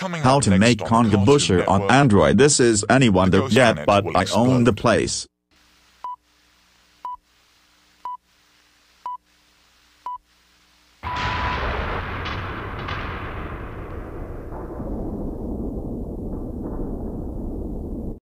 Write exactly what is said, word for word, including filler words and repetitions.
How to make Conga Busher on Android. This is any wonder yet, but I own the place.